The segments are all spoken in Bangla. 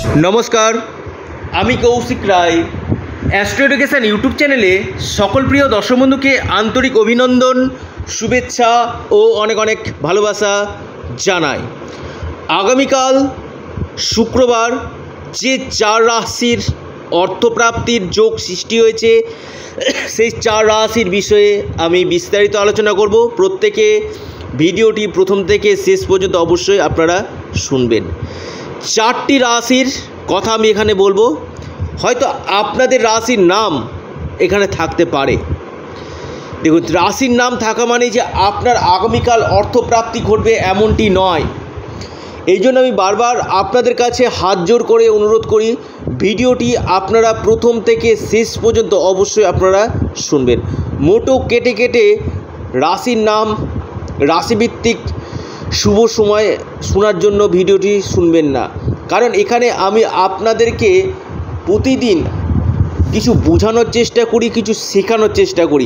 নমস্কার, আমি Koushik Roy. Astro education YouTube চ্যানেলে সকল প্রিয় দর্শক বন্ধুকে আন্তরিক অভিনন্দন, শুভেচ্ছা ও অনেক অনেক ভালোবাসা জানাই। আগামীকাল শুক্রবার যে 4 রাশির অর্থপ্রাপ্তির যোগ সৃষ্টি হয়েছে সেই 4 রাশির বিষয়ে আমি বিস্তারিত আলোচনা করব। প্রত্যেকে ভিডিওটি প্রথম থেকে শেষ পর্যন্ত অবশ্যই আপনারা শুনবেন। 4টি রাশির কথা আমি এখানে বলবো। হয়তো আপনাদের রাশির নাম এখানে থাকতে পারে। দেখুন, রাশির নাম থাকা মানে যে আপনার আগামীকাল অর্থপ্রাপ্তি ঘটবে এমনটি নয়। এই জন্য আমি বারবার আপনাদের কাছে হাত জোর করে অনুরোধ করি, ভিডিওটি আপনারা প্রথম থেকে শেষ পর্যন্ত অবশ্যই আপনারা শুনবেন। মোটো কেটে কেটে রাশির নাম, রাশিভিত্তিক শুভ সময় শোনার জন্য ভিডিওটি শুনবেন না, কারণ এখানে আমি আপনাদেরকে প্রতিদিন কিছু বোঝানোর চেষ্টা করি, কিছু শেখানোর চেষ্টা করি,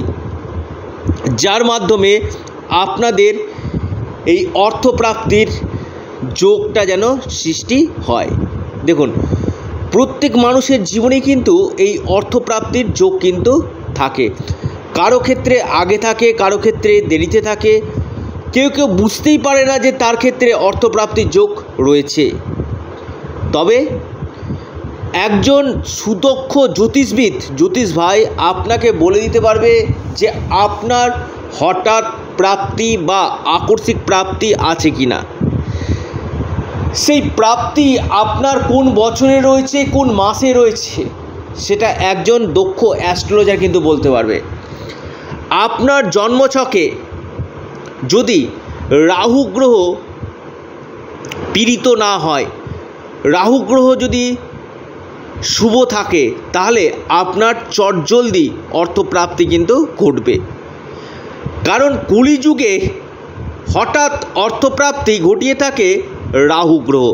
যার মাধ্যমে আপনাদের এই অর্থপ্রাপ্তির যোগটা যেন সৃষ্টি হয়। দেখুন, প্রত্যেক মানুষের জীবনে কিন্তু এই অর্থপ্রাপ্তির যোগ কিন্তু থাকে। কারো ক্ষেত্রে আগে থাকে, কারো ক্ষেত্রে দেরিতে থাকে, কেউ কেউ বুঝতেই পারে না যে তার ক্ষেত্রে অর্থপ্রাপ্তির যোগ রয়েছে। তবে একজন সুদক্ষ জ্যোতিষ ভাই আপনাকে বলে দিতে পারবে যে আপনার হঠাৎ প্রাপ্তি বা আকস্মিক প্রাপ্তি আছে কি না। সেই প্রাপ্তি আপনার কোন বছরে রয়েছে, কোন মাসে রয়েছে, সেটা একজন দক্ষ অ্যাস্ট্রোলজার কিন্তু বলতে পারবে। আপনার জন্মছকে যদি রাহু গ্রহ পীড়িত না হয়, রাহু গ্রহ যদি শুভ থাকে, তাহলে আপনার চটজলদি অর্থপ্রাপ্তি কিন্তু ঘটবে। কারণ কলিযুগে হঠাৎ অর্থপ্রাপ্তি ঘটিয়ে থাকে রাহু গ্রহ।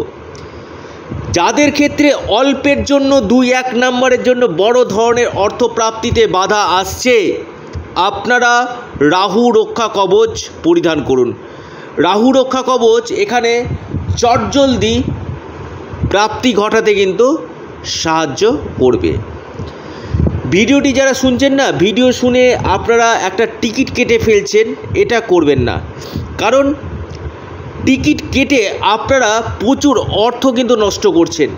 যাদের ক্ষেত্রে অল্পের জন্য 2-1 নম্বরের জন্য বড় ধরনের অর্থপ্রাপ্তিতে বাধা আসছে, আপনারা রাহু রক্ষা কবচ পরিধান করুন। রাহু রক্ষা কবচ এখানে চটজলদি প্রাপ্তি ঘটাতে কিন্তু সাহায্য করবে। ভিডিওটি যারা শুনছেন না, ভিডিও শুনে আপনারা একটা টিকিট কেটে ফেলছেন, এটা করবেন না। কারণ টিকিট কেটে আপনারা প্রচুর অর্থ কিন্তু নষ্ট করছেন।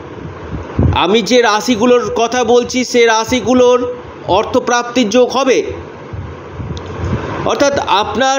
আমি যে রাশিগুলোর কথা বলছি সে রাশিগুলোর অর্থপ্রাপ্তির যোগ হবে, অর্থাৎ আপনার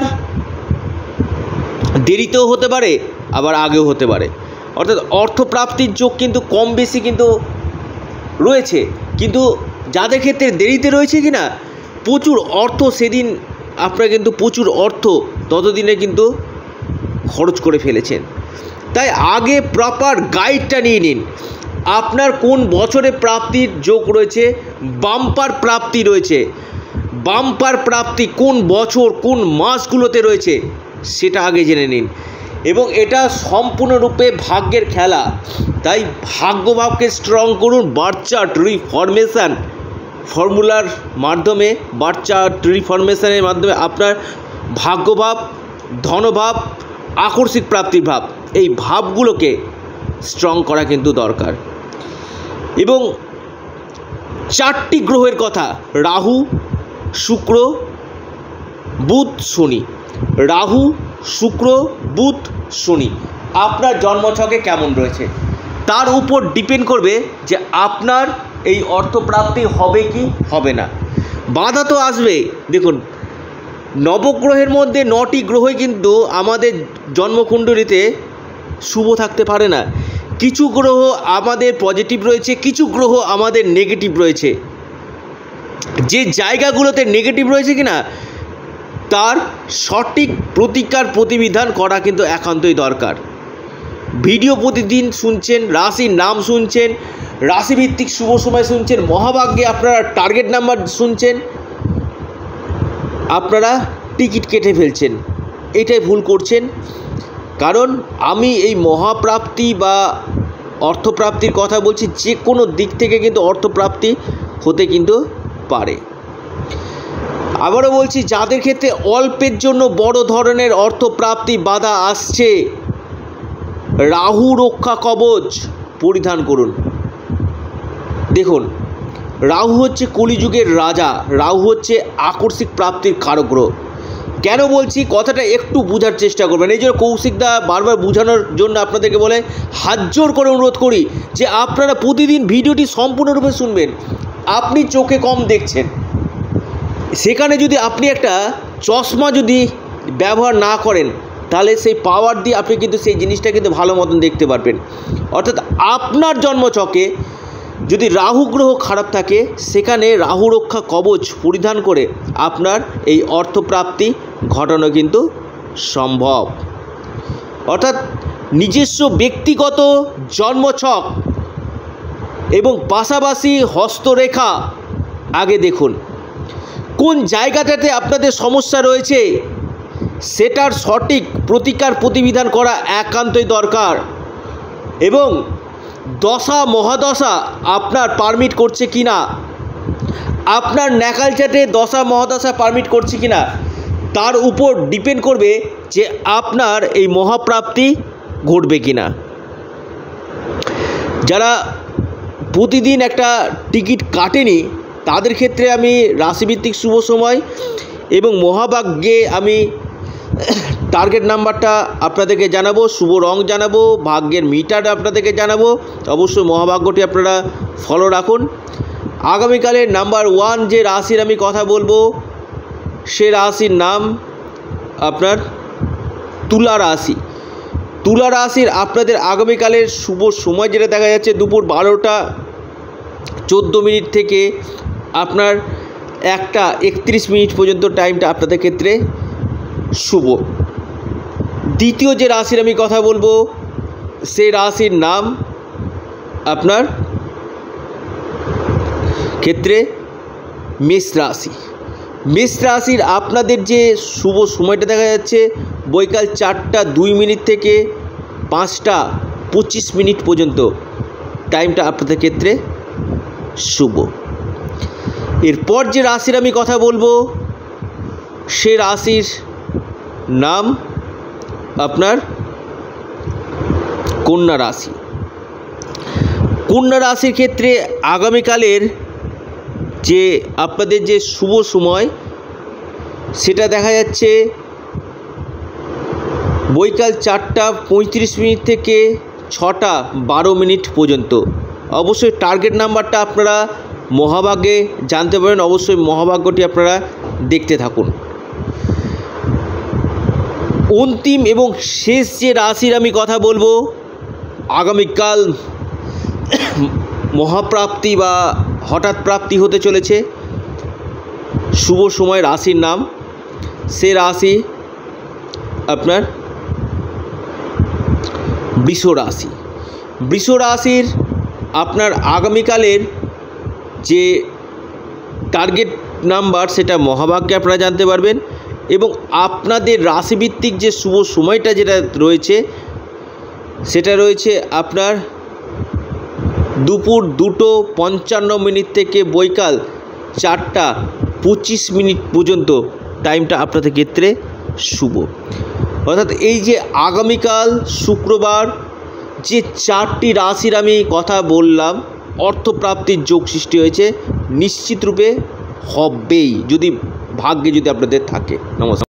দেরিতেও হতে পারে, আবার আগেও হতে পারে। অর্থাৎ অর্থপ্রাপ্তির যোগ কিন্তু কম বেশি কিন্তু রয়েছে, কিন্তু যাদের ক্ষেত্রে দেরিতে রয়েছে কি না, প্রচুর অর্থ সেদিন আপনারা কিন্তু প্রচুর অর্থ ততদিনে কিন্তু খরচ করে ফেলেছেন। তাই আগে প্রপার গাইডটা নিয়ে নিন। আপনার কোন বছরে প্রাপ্তির যোগ রয়েছে, বাম্পার প্রাপ্তি রয়েছে, বাম্পার প্রাপ্তি কোন বছর কোন মাসগুলোতে রয়েছে সেটা আগে জেনে নিন। এবং এটা সম্পূর্ণরূপে ভাগ্যের খেলা। তাই ভাগ্যভাবকে স্ট্রং করুন। বার্থ চার্ট রিফরমেশান ফর্মুলার মাধ্যমে, বার্থ চার্ট রিফরমেশানের মাধ্যমে আপনার ভাগ্যভাব, ধনভাব, আকস্মিক প্রাপ্তির ভাব, এই ভাবগুলোকে স্ট্রং করা কিন্তু দরকার। এবং 4টি গ্রহের কথা, রাহু, শুক্র, বুধ, শনি। রাহু, শুক্র, বুধ, শনি আপনার জন্মছকে কেমন রয়েছে তার উপর ডিপেন্ড করবে যে আপনার এই অর্থপ্রাপ্তি হবে কি হবে না। বাধা তো আসবে। দেখুন, নবগ্রহের মধ্যে 9টি গ্রহই কিন্তু আমাদের জন্মকুণ্ডলিতে শুভ থাকতে পারে না। কিছু গ্রহ আমাদের পজিটিভ রয়েছে, কিছু গ্রহ আমাদের নেগেটিভ রয়েছে। যে জায়গাগুলোতে নেগেটিভ রয়েছে কিনা তার সঠিক প্রতিকার প্রতিবিধান করা কিন্তু একান্তই দরকার। ভিডিও প্রতিদিন শুনছেন, রাশির নাম শুনছেন, রাশিভিত্তিক শুভ সময় শুনছেন, মহাভাগ্যে আপনারা টার্গেট নাম্বার শুনছেন, আপনারা টিকিট কেটে ফেলছেন। এটাই ভুল করছেন। কারণ আমি এই মহাপ্রাপ্তি বা অর্থপ্রাপ্তির কথা বলছি, যে কোনো দিক থেকে কিন্তু অর্থপ্রাপ্তি হতে কিন্তু পারে। আবারও বলছি, যাদের ক্ষেত্রে অল্পের জন্য বড় ধরনের অর্থপ্রাপ্তি বাধা আসছে, রাহু রক্ষা কবচ পরিধান করুন। দেখুন, রাহু হচ্ছে কলিযুগের রাজা, রাহু হচ্ছে আকস্মিক প্রাপ্তির কারক গ্রহ। কেন বলছি কথাটা একটু বোঝার চেষ্টা করবেন। এই জন্য কৌশিকদা বারবার বোঝানোর জন্য আপনাদেরকে বলে হাত জোর করে অনুরোধ করি যে আপনারা প্রতিদিন ভিডিওটি সম্পূর্ণরূপে শুনবেন। আপনি চোখে কম দেখছেন, সেখানে যদি আপনি একটা চশমা যদি ব্যবহার না করেন, তাহলে সেই পাওয়ার দিয়ে আপনি কিন্তু সেই জিনিসটা কিন্তু ভালো মতন দেখতে পারবেন। অর্থাৎ আপনার জন্মছকে যদি রাহু গ্রহ খারাপ থাকে, সেখানে রাহু রক্ষা কবচ পরিধান করে আপনার এই অর্থপ্রাপ্তি ঘটানো কিন্তু সম্ভব। অর্থাৎ নিজস্ব ব্যক্তিগত জন্মছক এবং পাশাপাশি হস্তরেখা আগে দেখুন, কোন জায়গাটাতে আপনাদের সমস্যা রয়েছে সেটার সঠিক প্রতিকার প্রতিবিধান করা একান্তই দরকার। এবং দশা মহাদশা আপনার পারমিট করছে কি না, আপনার ন্যাকালচাটে দশা মহাদশা পারমিট করছে কি না, তার উপর ডিপেন্ড করবে যে আপনার এই মহাপ্রাপ্তি ঘটবে কি না। যারা প্রতিদিন একটা টিকিট কাটেনি, তাদের ক্ষেত্রে আমি রাশিভিত্তিক শুভ সময় এবং মহাভাগ্যে আমি টার্গেট নাম্বারটা আপনাদেরকে জানাবো, শুভ রং জানাবো, ভাগ্যের মিটার আপনাদেরকে জানাবো। অবশ্যই মহাভাগ্যটি আপনারা ফলো রাখুন। আগামীকালের নাম্বার 1 যে রাশির আমি কথা বলবো, সে রাশির নাম আপনার তুলা রাশি। তুলা রাশির আপনাদের আগামীকালের শুভ সময় যেটা দেখা যাচ্ছে দুপুর 12টা 14 মিনিট থেকে আপনার 1টা 31 মিনিট পর্যন্ত টাইমটা আপনাদের ক্ষেত্রে শুভ। দ্বিতীয় যে রাশির আমি কথা বলবো, সেই রাশির নাম আপনার ক্ষেত্রে মেষ রাশি। মেষ রাশির আপনাদের যে শুভ সময়টা দেখা যাচ্ছে বৈকাল 4টা 2 মিনিট থেকে 5টা 25 মিনিট পর্যন্ত টাইমটা আপনাদের ক্ষেত্রে শুভ। এরপর যে রাশির আমি কথা বলবো, সে রাশির নাম আপনার কন্যা রাশি। কন্যা রাশির ক্ষেত্রে আগামীকালের যে আপনাদের যে শুভ সময় সেটা দেখা যাচ্ছে বৈকাল 4টা 35 মিনিট থেকে 6টা 12 মিনিট পর্যন্ত। অবশ্যই টার্গেট নাম্বারটা আপনারা মহাভাগ্যে জানতে পারেন, অবশ্যই মহাভাগ্যটি আপনারা দেখতে থাকুন। অন্তিম এবং শেষ যে রাশির আমি কথা বলবো, আগামীকাল মহাপ্রাপ্তি বা হঠাৎ প্রাপ্তি হতে চলেছে, শুভ সময় রাশির নাম, সে রাশি আপনার বৃষ রাশি। বৃষ রাশির আপনার আগামীকালের যে টার্গেট নাম্বার সেটা মহাভাগ্যে আপনারা জানতে পারবেন। এবং আপনাদের রাশিভিত্তিক যে শুভ সময়টা যেটা রয়েছে সেটা রয়েছে আপনার দুপুর 2:55 মিনিট থেকে বৈকাল 4টা 25 মিনিট পর্যন্ত টাইমটা আপনাদের ক্ষেত্রে শুভ। অর্থাৎ এই যে আগামীকাল শুক্রবার যে 4টি রাশির আমি কথা বললাম, অর্থপ্রাপ্তির যোগ সৃষ্টি হয়েছে, নিশ্চিত রূপে হবেই যদি ভাগ্যে যদি আপনাদের থাকে। নমস্কার।